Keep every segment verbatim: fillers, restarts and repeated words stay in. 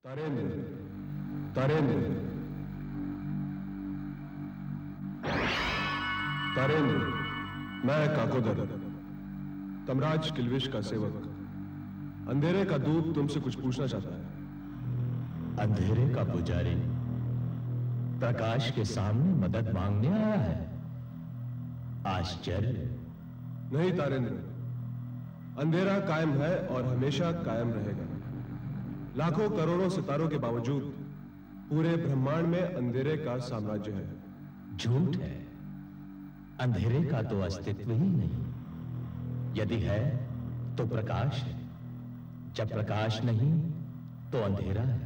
तारेंद्र, तारेंद्र, तारेंद्र, मैं काकोदर, तमराज किल्विश का सेवक, अंधेरे का दूत तुमसे कुछ पूछना चाहता है। अंधेरे का पुजारी प्रकाश के सामने मदद मांगने आया है? आश्चर्य। नहीं तारेंद्र, अंधेरा कायम है और हमेशा कायम रहेगा। लाखों करोड़ों सितारों के बावजूद पूरे ब्रह्मांड में अंधेरे का साम्राज्य है। झूठ है, अंधेरे का तो अस्तित्व ही नहीं। यदि है तो प्रकाश है, जब प्रकाश नहीं तो अंधेरा है।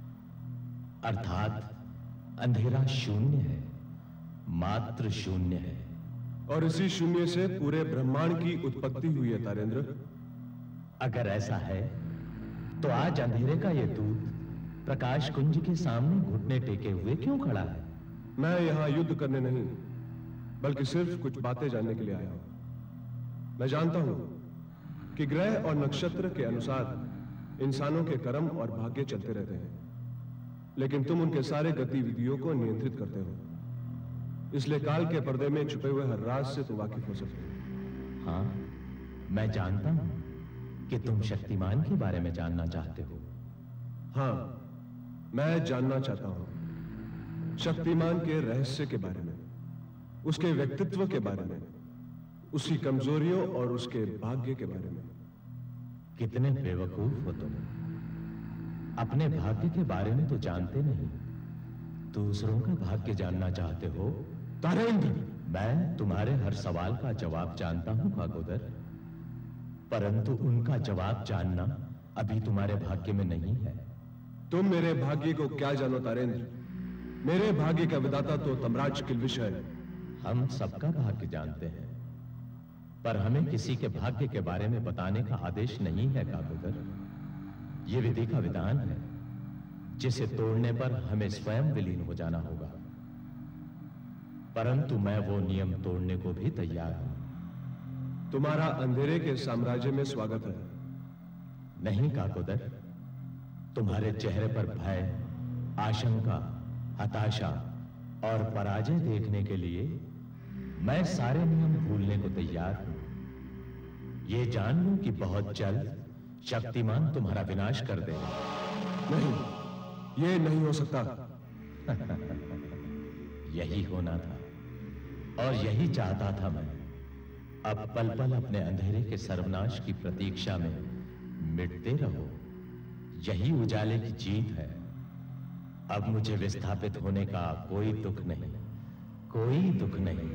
अर्थात अंधेरा शून्य है, मात्र शून्य है। और इसी शून्य से पूरे ब्रह्मांड की उत्पत्ति हुई है तारेंद्र। अगर ऐसा है तो आज अंधेरे का यह दूत प्रकाश कुंज के सामने घुटने टेके हुए क्यों खड़ा है? मैं यहां युद्ध करने नहीं, बल्कि सिर्फ कुछ बातें जानने के लिए आया हूं। मैं जानता हूं कि ग्रह और नक्षत्र के अनुसार इंसानों के कर्म और भाग्य चलते रहते हैं, लेकिन तुम उनके सारे गतिविधियों को नियंत्रित करते हो। इसलिए काल के पर्दे में छुपे हुए हर राज से तुम वाकिफ हो सकते हो। हाँ, मैं जानता हूं कि तुम शक्तिमान के बारे में जानना चाहते हो। हां, मैं जानना चाहता हूं शक्तिमान के रहस्य के बारे में, उसके व्यक्तित्व के बारे में, उसकी कमजोरियों और उसके भाग्य के बारे में। कितने बेवकूफ हो तुम, अपने भाग्य के बारे में तो जानते नहीं, दूसरों का भाग्य जानना चाहते हो। तारेंद्र, मैं तुम्हारे हर सवाल का जवाब जानता हूं काकोदर, परंतु उनका जवाब जानना अभी तुम्हारे भाग्य में नहीं है। तुम मेरे भाग्य को क्या जानो तारेंद्र? मेरे भाग्य का विधाता तो तमराज किल्विश है। हम सबका भाग्य जानते हैं, पर हमें किसी के भाग्य के बारे में बताने का आदेश नहीं है काकोदर। यह विधि का विधान है, जिसे तोड़ने पर हमें स्वयं विलीन हो जाना होगा। परंतु मैं वो नियम तोड़ने को भी तैयार हूं। तुम्हारा अंधेरे के साम्राज्य में स्वागत है। नहीं काकोदर, तुम्हारे चेहरे पर भय, आशंका, हताशा और पराजय देखने के लिए मैं सारे नियम भूलने को तैयार हूं। यह जान लूं कि बहुत जल्द शक्तिमान तुम्हारा विनाश कर देगा। नहीं, यह नहीं हो सकता। यही होना था और यही चाहता था मैं। अब पल पल अपने अंधेरे के सर्वनाश की प्रतीक्षा में मिटते रहो, यही उजाले की जीत है। अब मुझे विस्थापित होने का कोई दुख नहीं, कोई दुख नहीं।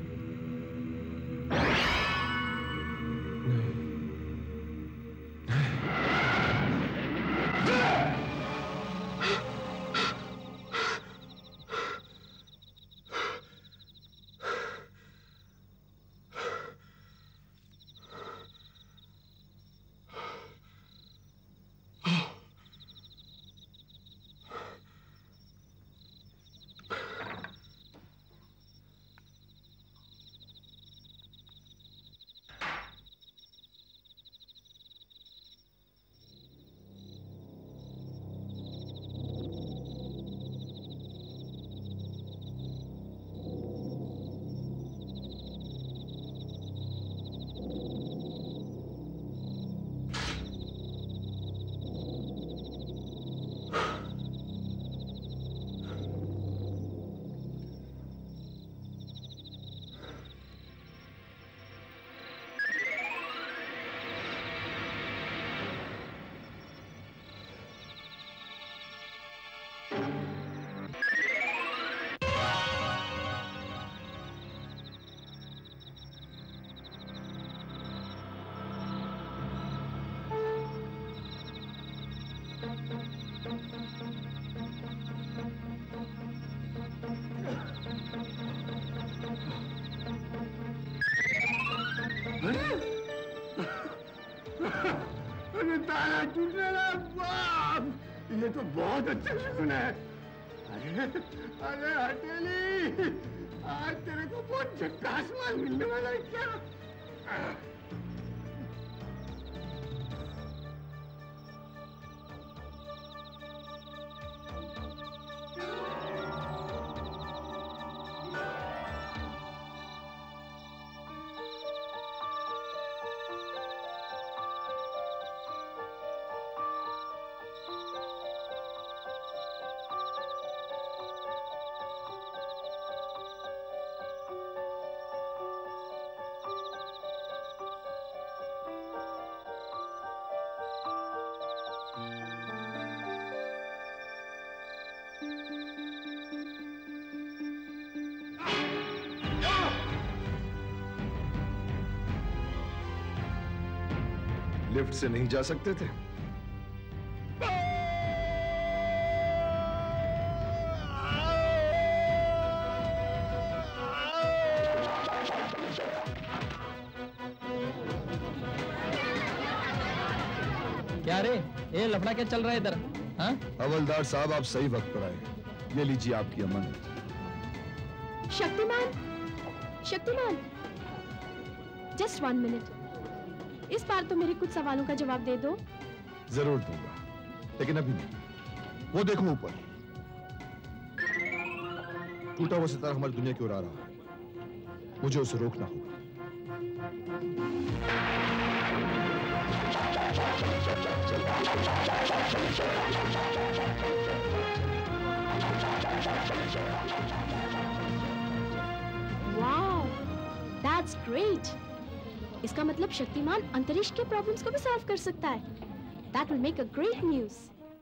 तारा टूटने लगा, बाप! ये तो बहुत अच्छा सुना है। अरे अरे हटेली, आज तेरे को बहुत झक्कास माल मिलने वाला है क्या? लिफ्ट से नहीं जा सकते थे? क्या रे, ये लफड़ा क्या चल रहा है इधर? हाँ? हवलदार साहब, आप सही वक्त पर आए। ये लीजिए आपकी अमानत। Shaktimaan, Shaktimaan, just one minute. इस बार तो मेरे कुछ सवालों का जवाब दे दो। जरूर दूंगा, लेकिन अभी नहीं। वो देखो ऊपर, टूटा हुआ सितारा हमारी दुनिया की ओर आ रहा है। मुझे उसे रोकना होगा। Wow, that's great. इसका मतलब शक्तिमान अंतरिक्ष के प्रॉब्लम्स को भी सॉल्व कर सकता है। That will make a great news.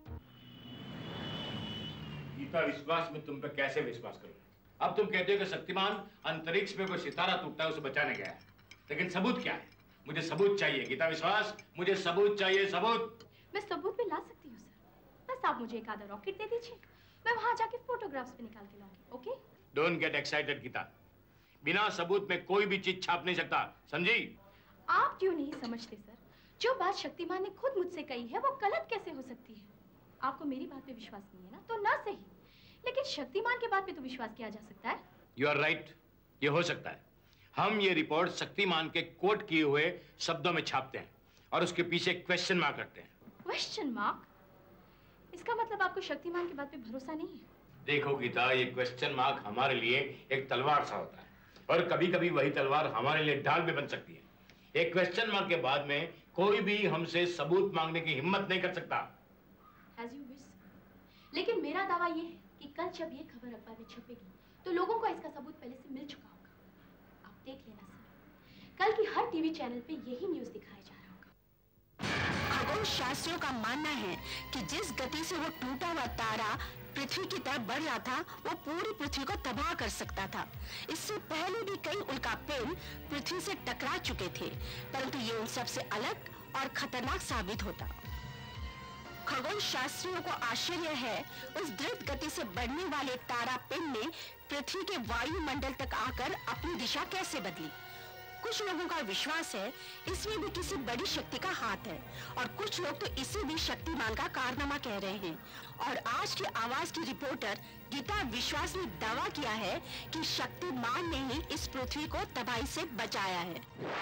Gita, विश्वास में तुम पे कैसे विश्वास करूं? अब तुम कहते हो कि शक्तिमान अंतरिक्ष में कोई सितारा टूटता है उसे बचाने गया है, लेकिन सबूत क्या है? मुझे सबूत चाहिए गीता विश्वास, मुझे सबूत चाहिए, सबूत। मैं सबूत भी ला सकती हूँ सर, बस आप मुझे एक आधा रॉकेट दे दीजिए, मैं वहाँ जाके फोटोग्राफ्स भी निकाल के लाऊंगी। Okay? Don't get excited Geeta, बिना सबूत में कोई भी चीज छाप नहीं सकता, समझी? आप क्यों नहीं समझते सर? जो बात शक्तिमान ने खुद मुझसे कही है वो गलत कैसे हो सकती है? आपको मेरी बात पे विश्वास नहीं है ना, तो ना सही, लेकिन शक्तिमान की बात पे तो विश्वास किया जा सकता है। यू आर राइट, ये हो सकता है। हम ये रिपोर्ट शक्तिमान के कोट किए हुए शब्दों में छापते हैं और उसके पीछे क्वेश्चन मार्क करते हैं। Question mark? इसका मतलब आपको शक्तिमान की बात पे भरोसा नहीं है? देखो गीता, ये क्वेश्चन मार्क हमारे लिए एक तलवार सा होता है और कभी कभी वही तलवार हमारे लिए ढाल भी बन सकती है। एक क्वेश्चन मार्क के बाद में कोई भी हमसे सबूत मांगने की हिम्मत नहीं कर सकता। As you wish. लेकिन मेरा दावा ये है कि कल जब ये खबर अखबार में छपेगी तो लोगों को इसका सबूत पहले से मिल चुका होगा। आप देख लेना सर, कल की हर टीवी चैनल पे यही न्यूज़ दिखाया जा रहा होगा। खगोल शास्त्रियों का मानना है कि जिस गति से वो टूटा हुआ तारा पृथ्वी की तरफ बढ़ रहा था, वो पूरी पृथ्वी को तबाह कर सकता था। इससे पहले भी कई उल्कापिंड पृथ्वी से टकरा चुके थे, परंतु ये उन सबसे अलग और खतरनाक साबित होता। खगोल शास्त्रियों को आश्चर्य है उस द्रुत गति से बढ़ने वाले तारा पिंड ने पृथ्वी के वायुमंडल तक आकर अपनी दिशा कैसे बदली। कुछ लोगों का विश्वास है इसमें भी किसी बड़ी शक्ति का हाथ है, और कुछ लोग तो इसे भी शक्तिमान का कारनामा कह रहे हैं। और आज की आवाज की रिपोर्टर गीता विश्वास ने दावा किया है कि शक्तिमान ने ही इस पृथ्वी को तबाही से बचाया है।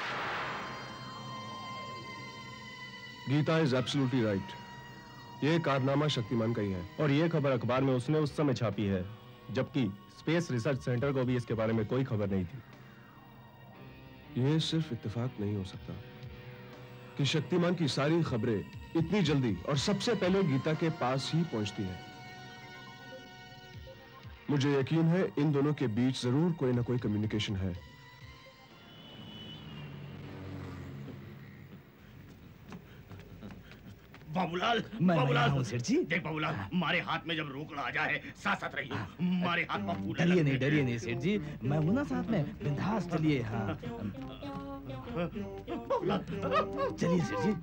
Geeta is absolutely right. ये कारनामा शक्तिमान का ही है, और ये खबर अखबार में उसने उस समय छापी है, जबकि स्पेस रिसर्च सेंटर को भी इसके बारे में कोई खबर नहीं थी। ये सिर्फ इत्तेफाक नहीं हो सकता कि शक्तिमान की सारी खबरें इतनी जल्दी और सबसे पहले गीता के पास ही पहुंचती हैं। मुझे यकीन है इन दोनों के बीच जरूर कोई ना कोई कम्युनिकेशन है। बाबूलाल, मैं बाबूलाल हूँ सेठ जी। देख बाबूलाल, हमारे हाथ में जब रोकड़ा आ जाए साथ साथ रहिए, हमारे हाथ में फूल। डरिए नहीं, डरिए नहीं सेठ जी, मैं हूँ ना साथ में, बिंदास चलिए। हाँ चलिए सेठ जी।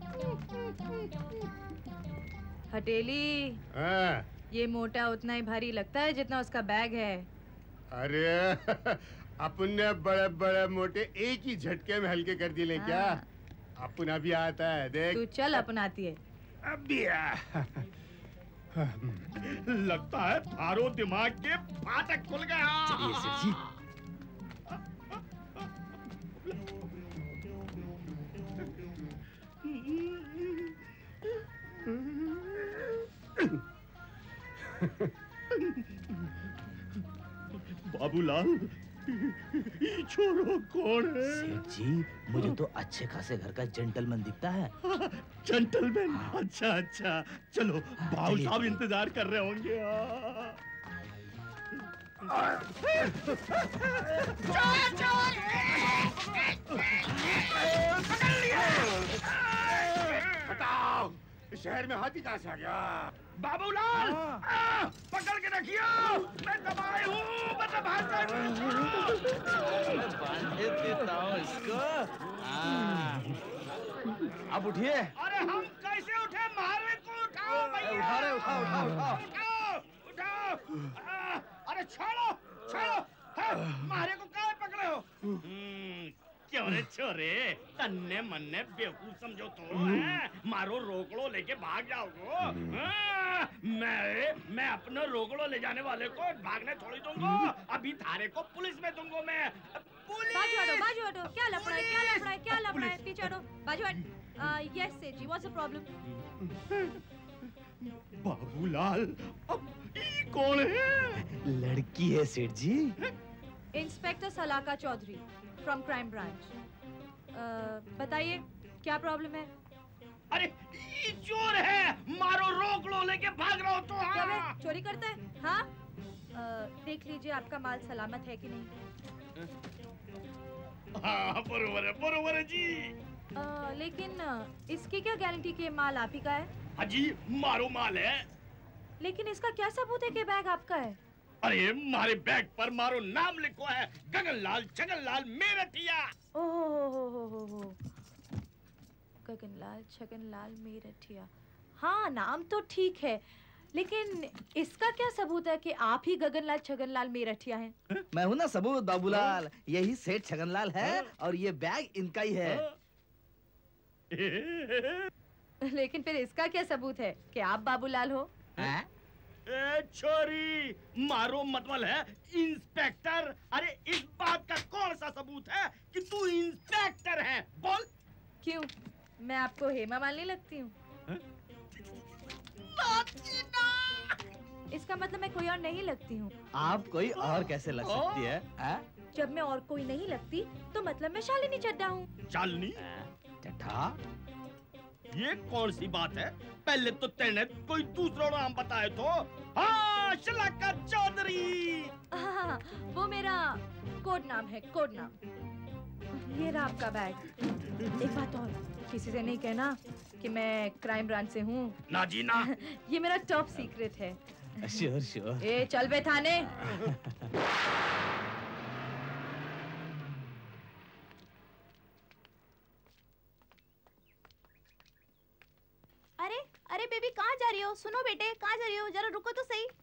हटेली, ये मोटा उतना ही भारी लगता है जितना उसका बैग है। अरे अपने बड़े बड़े मोटे एक ही झटके में हल्के कर दिए क्या? अपना भी आता है, देख। तू चल अपनाती है। अभी लगता है थारो दिमाग के फाटक खुल गया। चलिए सेठ जी। बाबूलाल, ये छोरो कौन है? सेठ जी, मुझे तो अच्छे खासे घर का जेंटलमैन दिखता है। जेंटलमैन? अच्छा अच्छा, चलो भाऊ साहब इंतजार कर रहे होंगे। चोर चोर! पकड़ लिया! बताओ, शहर में हाथी कहाँ से आ गया? बाबूलाल, पकड़ के रखियो, मैं दबाए हूँ, मतलब बांधे देता हूँ इसको। आप उठिए। अरे हम कैसे उठे? मारे को उठाओ भैया। उठा रहे, उठाओ उठाओ उठाओ उठाओ उठाओ। अरे छोड़ो छोड़ो। मारे को कहाँ पकड़े हो? क्यों रे छोरे, तन्ने मन्ने बेवकूफ समझो तो है? मारो रोकड़ो लेके भाग जाओगे। मैं मैं अपने रोकड़ो ले जाने वाले को भागने थोड़ी दूंगा। अभी थारे को पुलिस में दूंगा मैं। पुलिस! बाजू हटो, बाजू हटो। क्या लफड़ा है, क्या लफड़ा है, क्या लफड़ा है? पीछे हटो, बाजू हट। यस सेठ जी, व्हाट्स द प्रॉब्लम? बाबूलाल, अब ये कौन है? लड़की है सेठ जी। Inspector Salaka Chaudhary from crime branch. बताइए क्या प्रॉब्लम है? अरे ये चोर है, मारो रोक लो, लेके भाग रहा हो तो। हाँ। क्या वे चोरी करता है? हाँ, देख लीजिए आपका माल सलामत है कि नहीं। हाँ बरोबर है, बरोबर है जी। आ, लेकिन इसकी क्या गारंटी कि माल आप ही का है? हाँ जी, मारो माल है। लेकिन इसका क्या सबूत है कि बैग आपका है? अरे मारे बैग पर मारो नाम लिखो है, गगनलाल छगनलाल मेरठिया। ओहो हो हो हो हो हो गगनलाल छगनलाल मेरठिया। हाँ, नाम तो ठीक है, लेकिन इसका क्या सबूत है कि आप ही गगनलाल छगनलाल मेरठिया हैं? मैं हूँ ना सबूत बाबूलाल। यही सेठ छगनलाल है और ये बैग इनका ही है। लेकिन फिर इसका क्या सबूत है कि आप बाबूलाल हो? है? ए छोरी, मारो मतलब है इंस्पेक्टर। अरे इस बात का कौन सा सबूत है कि तू इंस्पेक्टर है? बोल। क्यों, मैं आपको हेमा मालिनी लगती हूँ? इसका मतलब मैं कोई और नहीं लगती हूँ। आप कोई और कैसे लग सकती है? आ? जब मैं और कोई नहीं लगती तो मतलब मैं शालिनी चड्ढा हूँ। शालिनी चड्ढा? ये कौन सी बात है? पहले तो तेने कोई दूसरा नाम बताए तो। हाँ, शलाका चौधरी। हाँ, वो मेरा कोड नाम है, कोड नाम। ये रहा आपका बैग। एक बात और, किसी से नहीं कहना कि मैं क्राइम ब्रांच से हूँ। ना जी ना। ये मेरा टॉप सीक्रेट है। Sure sure. ए चल बे थाने। अरे अरे बेबी, कहाँ जा रही हो? सुनो बेटे, कहाँ जा रही हो? जरा रुको तो सही।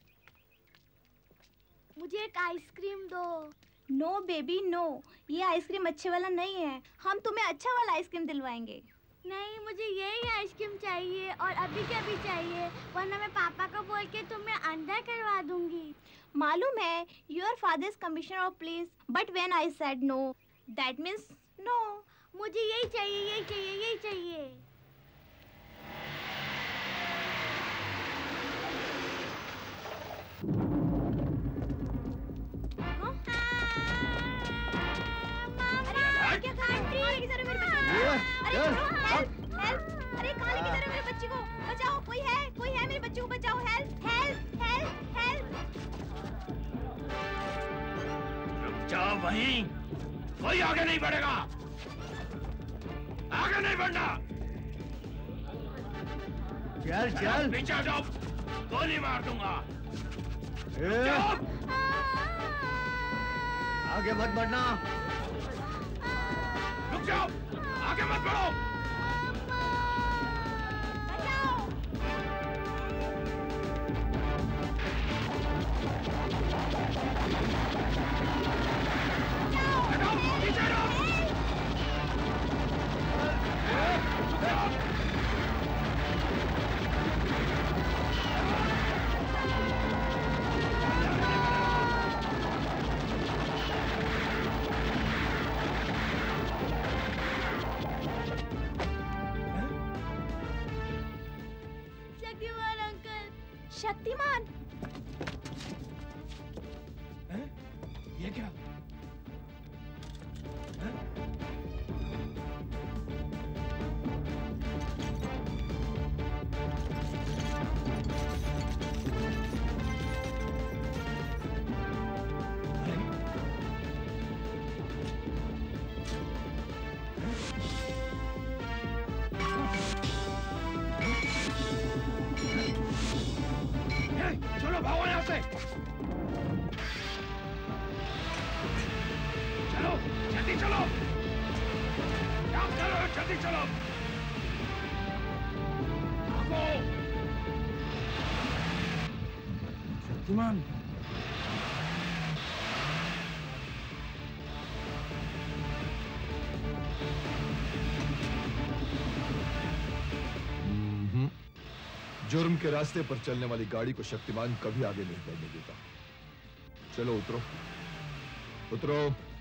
मुझे एक आइसक्रीम दो। नो बेबी नो, ये आइसक्रीम अच्छे वाला नहीं है। हम तुम्हें अच्छा वाला आइसक्रीम दिलवाएंगे। नहीं, मुझे यही आइसक्रीम चाहिए और अभी के अभी चाहिए, वरना मैं पापा को बोल के तुम्हें अंदर करवा दूंगी। मालूम है, your father is commissioner of police, but when I said no, that means no. मुझे यही चाहिए, यही चाहिए, यही चाहिए। अरे कहाँ लेके जा रहे हो मेरे बच्ची को? बचाओ, कोई है, कोई है मेरे बच्ची को बचाओ। Help help help help. रुक जाओ वहीं, कोई आगे नहीं बढ़ेगा। आगे नहीं बढ़ना। चल चल पीछे जाओ, गोली मार दूंगा। आगे मत बढ़ना। रुक जाओ, आगे मत बढ़ो। शक्तिमान अंकल, शक्तिमान। ये क्या? चलो भागो यहाँ से। शक्तिमान। जुर्म के रास्ते पर चलने वाली गाड़ी को शक्तिमान कभी आगे नहीं बढ़ने देता। चलो उतरो, उतरो।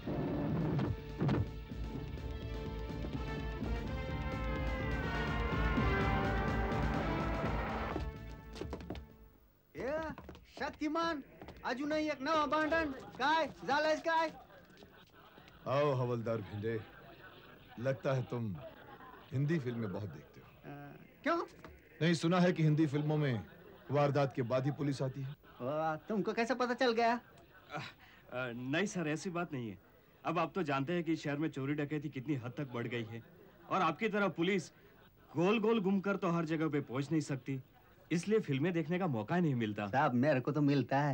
ये शक्तिमान अजूनही एक नवा भांडण काय झालंय काय? आओ हवलदार भिंडे, लगता है तुम हिंदी फिल्में बहुत देखते हो। आ, क्यों? नहीं सुना है कि हिंदी फिल्मों में वारदात के बाद ही पुलिस आती है। वाह, तुमको कैसे पता चल गया? आ, आ, नहीं सर, ऐसी बात नहीं है। अब आप तो जानते हैं कि शहर में चोरी डकैती कितनी हद तक बढ़ गई है, और आपकी तरह पुलिस गोल गोल घूमकर तो हर जगह पे पहुंच नहीं सकती, इसलिए फिल्में देखने का मौका नहीं मिलता। साहब मेरे को तो मिलता है।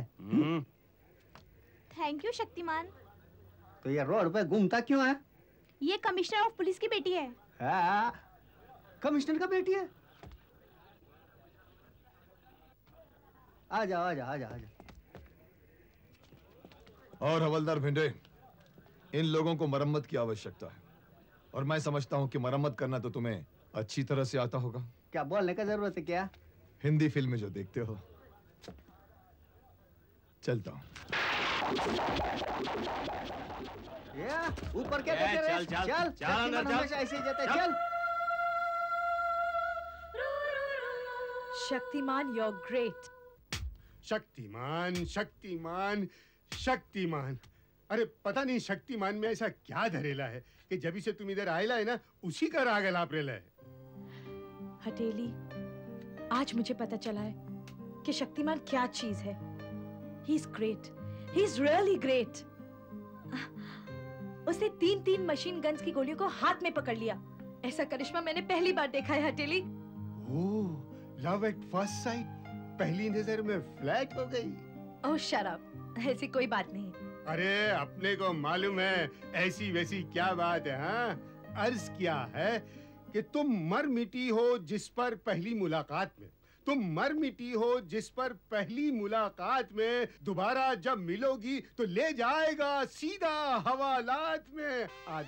Thank you Shaktimaan. तो ये रोड पे घूमता क्यों है? ये कमिश्नर ऑफ पुलिस की बेटी है। हाँ, कमिश्नर का बेटी है। आ जाओ आ जाओ आ जाओ आ जाओ। और हवलदार भिंडे, इन लोगों को मरम्मत की आवश्यकता है, और मैं समझता हूं कि मरम्मत करना तो तुम्हें अच्छी तरह से आता होगा। क्या बोलने का जरूरत है क्या? हिंदी फिल्में जो देखते हो। चलता हूं। ऊपर क्या ए, देख रहे? चल, चल, चल, चल, अंदर चल। हमेशा ऐसे ही जाता है। चल। Shaktimaan, you're great. शक्तिमान, शक्तिमान, शक्तिमान। अरे पता नहीं शक्तिमान में ऐसा क्या धरेला है कि जब से तुम इधर आयला है ना, उसी का राग अलाप रेला है। हटेली, आज मुझे पता चला है कि शक्तिमान क्या चीज है। He's great. He's really great. उसने तीन तीन मशीन गन्स की गोलियों को हाथ में पकड़ लिया। ऐसा करिश्मा मैंने पहली बार देखा है हटेली। Oh, love at first sight, पहली नजर में फ्लैट हो गई। ओह शट अप, ऐसी कोई बात नहीं। अरे अपने को मालूम है ऐसी वैसी क्या बात है। हाँ, अर्ज किया है कि तुम मर मिटी हो जिस पर पहली मुलाकात में, तुम मर मिटी हो जिस पर पहली मुलाकात में दोबारा जब मिलोगी तो ले जाएगा सीधा हवालात में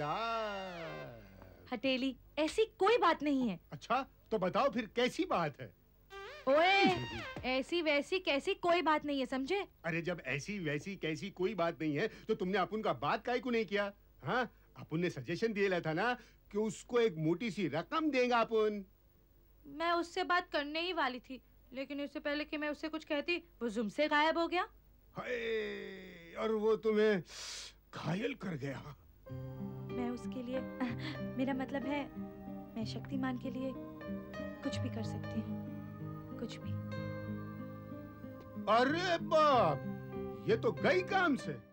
आदाब। हटेली, ऐसी कोई बात नहीं है। अच्छा तो बताओ फिर कैसी बात है? ओए, ऐसी वैसी कैसी कोई बात नहीं है, समझे? अरे जब ऐसी वैसी कैसी कोई बात नहीं है तो तुमने अपुन का बात काहे को नहीं किया? हाँ, अपुन ने सजेशन दिया था ना कि उसको एक मोटी सी रकम देगा अपुन। मैं उससे बात करने ही वाली थी, लेकिन उससे पहले कि मैं उससे कुछ कहती, वो जुम से गायब हो गया। हाय, और वो तुम्हें घायल कर गया। मैं उसके लिए, मेरा मतलब है मैं शक्तिमान के लिए कुछ भी कर सकती हूँ, कुछ भी। अरे बाप, ये तो गई काम से।